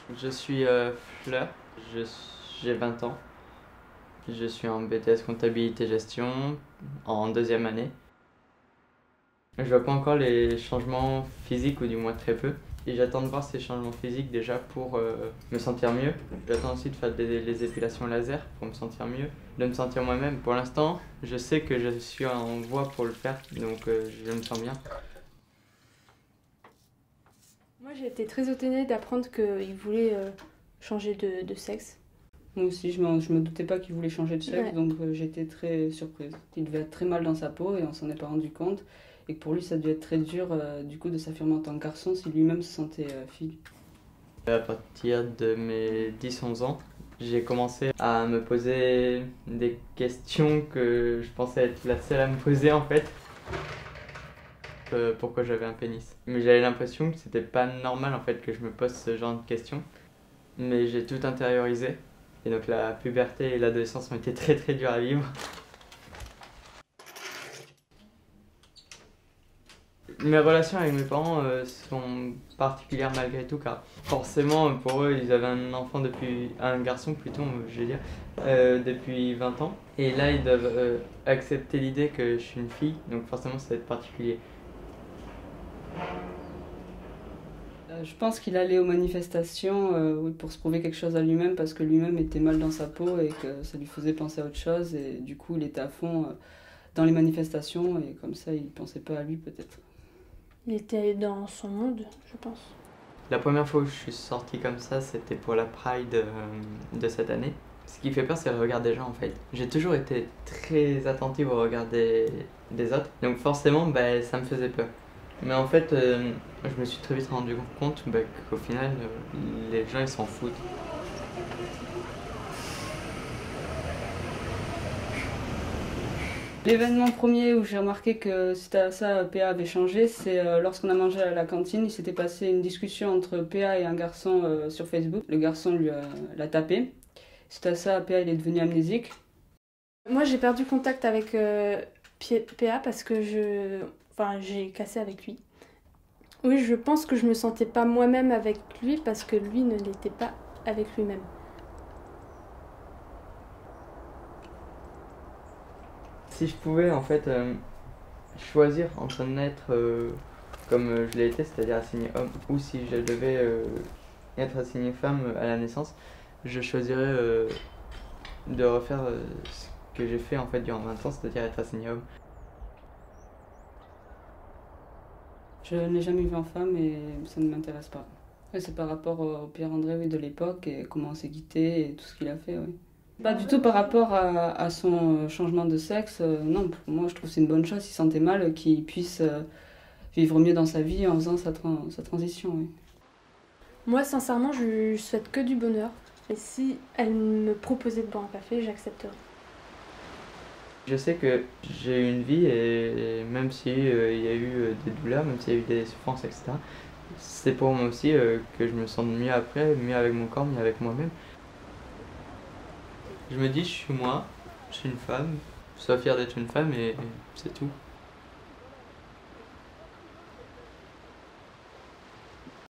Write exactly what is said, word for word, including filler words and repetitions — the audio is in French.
Je suis euh, Fleur, je- j'ai vingt ans, je suis en B T S comptabilité gestion en deuxième année. Je vois pas encore les changements physiques ou du moins très peu et j'attends de voir ces changements physiques déjà pour euh, me sentir mieux. J'attends aussi de faire des, les épilations laser pour me sentir mieux, de me sentir moi-même. Pour l'instant, je sais que je suis en voie pour le faire donc euh, je me sens bien. Moi, j'ai été très étonnée d'apprendre qu'il voulait euh, changer de, de sexe. Moi aussi, je me, je me doutais pas qu'il voulait changer de sexe, Ouais. donc euh, j'étais très surprise. Il devait être très mal dans sa peau et on s'en est pas rendu compte. Et que pour lui, ça devait être très dur euh, du coup de s'affirmer en tant que garçon si lui-même se sentait euh, fille. À partir de mes dix onze ans, j'ai commencé à me poser des questions que je pensais être la seule à me poser en fait. Euh, pourquoi j'avais un pénis. Mais j'avais l'impression que c'était pas normal en fait que je me pose ce genre de questions. Mais j'ai tout intériorisé. Et donc la puberté et l'adolescence ont été très très dures à vivre. Mes relations avec mes parents euh, sont particulières malgré tout car forcément pour eux ils avaient un enfant depuis, un garçon plutôt je veux dire, euh, depuis vingt ans. Et là ils doivent euh, accepter l'idée que je suis une fille donc forcément ça va être particulier. Euh, je pense qu'il allait aux manifestations euh, oui, pour se prouver quelque chose à lui-même parce que lui-même était mal dans sa peau et que ça lui faisait penser à autre chose. Et du coup, il était à fond euh, dans les manifestations et comme ça, il pensait pas à lui peut-être. Il était dans son monde, je pense. La première fois où je suis sorti comme ça, c'était pour la Pride euh, de cette année. Ce qui fait peur, c'est le regard des gens en fait. J'ai toujours été très attentive au regard des, des autres, donc forcément, bah, ça me faisait peur. Mais en fait, euh, je me suis très vite rendu compte bah, qu'au final, euh, les gens ils s'en foutent. L'événement premier où j'ai remarqué que c'était à ça P A avait changé, c'est euh, lorsqu'on a mangé à la cantine, il s'était passé une discussion entre P A et un garçon euh, sur Facebook. Le garçon lui a, l'a tapé. C'était à ça P A il est devenu amnésique. Moi, j'ai perdu contact avec euh, P A parce que je, enfin, j'ai cassé avec lui. Oui, je pense que je me sentais pas moi-même avec lui parce que lui ne l'était pas avec lui-même. Si je pouvais en fait euh, choisir entre naître euh, comme euh, je l'ai été, c'est-à-dire assigné homme, ou si je devais euh, être assigné femme à la naissance, je choisirais euh, de refaire euh, ce que j'ai fait en fait durant vingt ans, c'est-à-dire être assigné homme. Je ne l'ai jamais vu en femme et ça ne m'intéresse pas. Ouais, c'est par rapport au Pierre-André oui, de l'époque et comment on s'est quitté et tout ce qu'il a fait. Oui. Pas du tout par rapport à, à son changement de sexe. Euh, non, pour moi, je trouve que c'est une bonne chose. Il sentait mal qu'il puisse euh, vivre mieux dans sa vie en faisant sa, tra- sa transition. Oui. Moi, sincèrement, je lui souhaite que du bonheur. Et si elle me proposait de boire un café, j'accepterais. Je sais que j'ai eu une vie et même s'il euh, y a eu euh, des douleurs, même s'il y a eu des souffrances, et cetera, c'est pour moi aussi euh, que je me sente mieux après, mieux avec mon corps, mieux avec moi-même. Je me dis, je suis moi, je suis une femme, sois fière d'être une femme et, et c'est tout.